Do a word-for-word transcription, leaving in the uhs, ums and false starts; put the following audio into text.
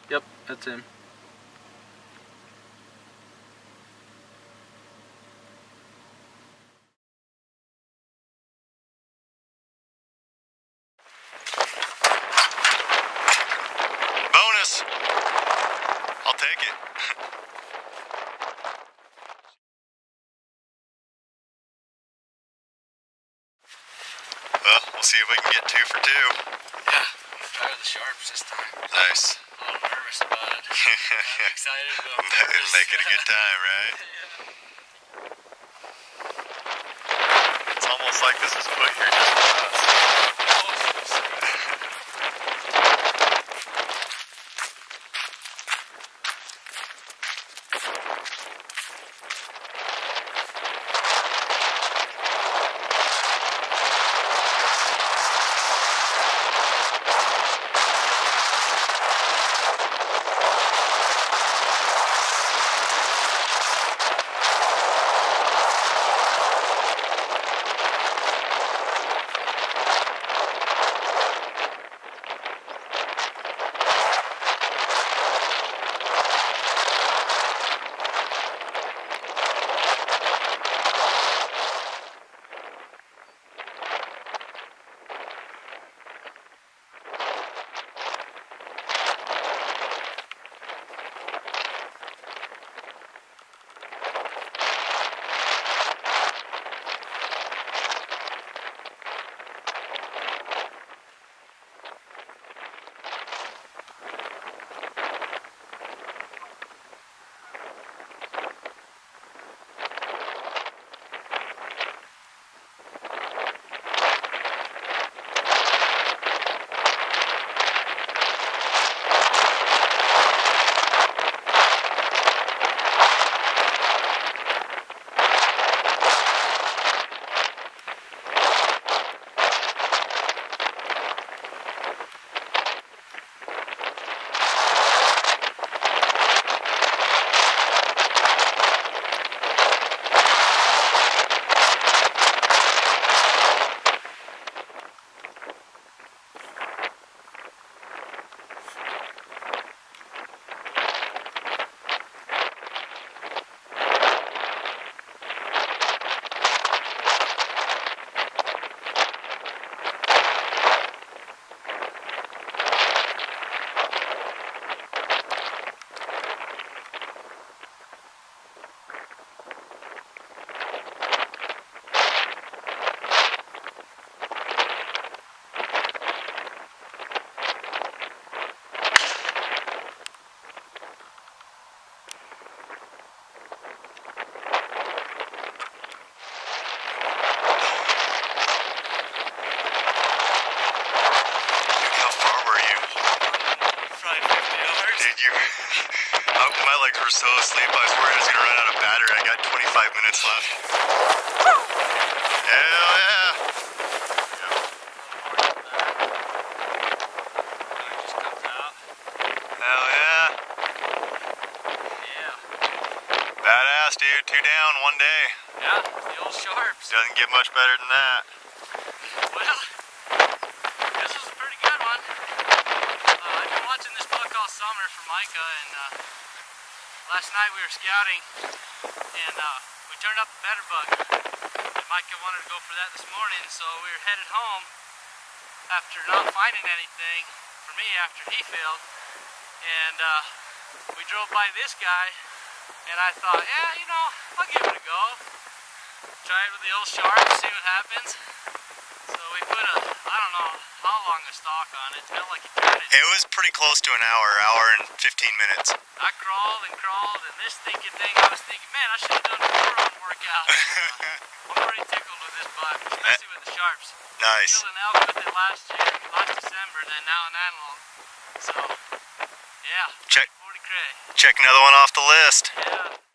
Yep, that's him. Bonus! I'll take it. Well, we'll see if we can get two for two. Yeah, I'm gonna try with the sharps this time. Nice. A little nervous about it. I'm excited about it. It'll make it a good time, right? Yeah. It's almost like this is put here just for us. Oh, so sweet. Did you? Oh, my legs were so asleep, I was worried I was going to run out of battery. I got twenty-five minutes left. Hell yeah! Hell yeah! Yeah. Badass, dude. Two down, one day. Yeah, the old sharps. Doesn't get much better than that. Well, this was a pretty good one. Uh, I've been watching this buck all summer for Micah, and uh, last night we were scouting, and uh, we turned up a better buck. And Micah wanted to go for that this morning, so we were headed home after not finding anything for me after he failed. And uh, we drove by this guy, and I thought, yeah, you know, I'll give it a go. Try it with the old sharp, see what happens. So we put a, I don't know how long a stalk on it. It felt like you tried it. It was pretty close to an hour, hour and fifteen minutes. I crawled and crawled, and this thinking thing, I was thinking, man, I should have done a four-run workout. uh, I'm pretty tickled with this buck, especially with the sharps. Nice. I killed an elk with it last year, last December, then now an antelope. So, yeah, Check. forty cray. Check another one off the list. Yeah.